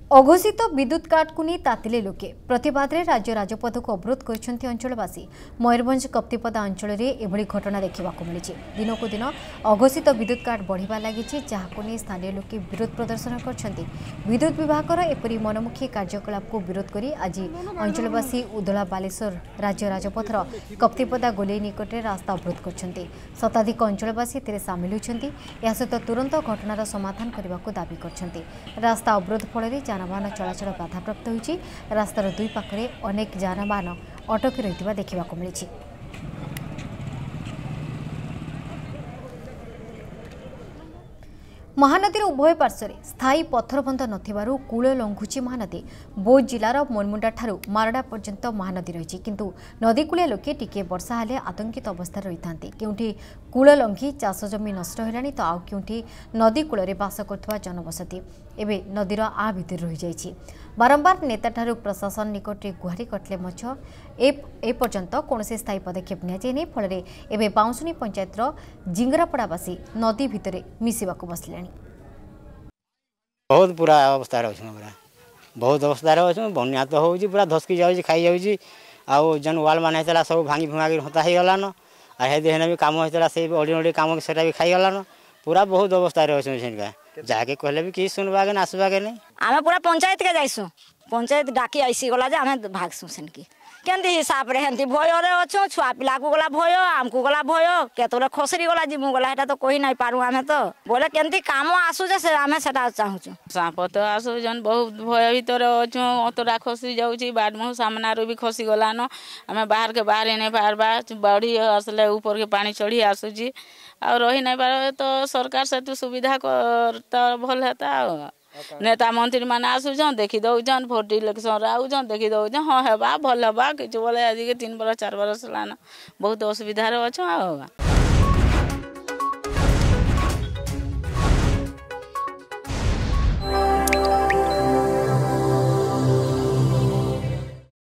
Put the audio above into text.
अघोषित विद्युत काट को नहीं तातिले लोके प्रतिवाद में राज्य राजपथ को अवरोध कर अंचलवासी मयूरभंज कप्तिपदा अंचल में एभली घटना देखा मिली। दिनक दिन अघोषित विद्युत काट बढ़िबा लगी जहां नहीं स्थानीय लोके विरोध प्रदर्शन कर विद्युत विभाग एपरी मनमुखी कार्यकलाप को विरोध कर आज अंचलवासी उदला बालेश्वर राज्य राजपथर कप्तिपदा गोलेई निकट में रास्ता अवरोध कर शताधिक अंचलवासी सामिल होती सहित तुरंत घटनार समाधान करने को दाबी कर रास्ता अवरोध फल जानवाहन चलाचल बाधाप्राप्त होती रास्तार दुई पाखरे अनेक जानवाहन अटकी रही देखा मिली। महानदी उभय पार्श्वर स्थायी पत्थरबंध नथिबारु कूल लंघुची महानदी बौद्ध जिलार मनमुंडा ठारू मारडा पर्यंत महानदी रही किंतु नदी कूलिया लोके टिके वर्षा हेले आतंकित अवस्था रही था केउठी कूल लंघी चाष जमी नष्ट होलानी तो आउ केउठी नदी कूल बास करथवा जनबसती एबे नदीर आ भितर रही जाइछि। बारंबार नेता ठारू प्रशासन निकट में गुहारी कटले मछ एपर्यंत कौन स्थायी पदक्षेप नि फल एवं बाउंसुनी पंचायतर जिंगरापड़ावासी नदी भितर मिसवा बसले। बहुत पूरा अवस्था पूरा बहुत अवस्था बन्या तो हो पूरा धसकी जाऊँगी खाई जाऊँगी आउ जन वाल मान होता सब भांगी भुआ हता हो गलान आने भी कम होता से अड़ी कम से भी खाई गलान पूरा बहुत अवस्था अच्छे जाके कहले भी किसी सुनवा के आसवा के नहीं आम पूरा पंचायत के जाइसु पंचायत डाकी आईसी गला आम भागसु सेनकी केंदी हिसाब रे हेंती भय रे अच्छु छुआ पिला को गला भय आमको गला भय केतले खसरी गला जीमु गला हेटा तो कहि नहीं पारू आमे तो बोले केंती काम आसु जे से आमे सेटा चाहूछु सांप तो आसु जन बहुत भय भीतर अच्छु अतरा खसी जाउची बाद मु सामना रो भी खसी गला न आमे बाहर के बाहर नहीं पारबा बाड़ी आसले ऊपर के पानी चढ़ी आसुची आ रही नहीं पार तो सरकार से तो सुविधा कर तो भल हेता नेता मंत्री मान आसुन देखी दौन भोट इलेक्शन आउन देखी दौन हाँ हेबा भल हेबा कि बोले आज के 3 बरस 4 बरस लाना बहुत असुविधा अच्छा।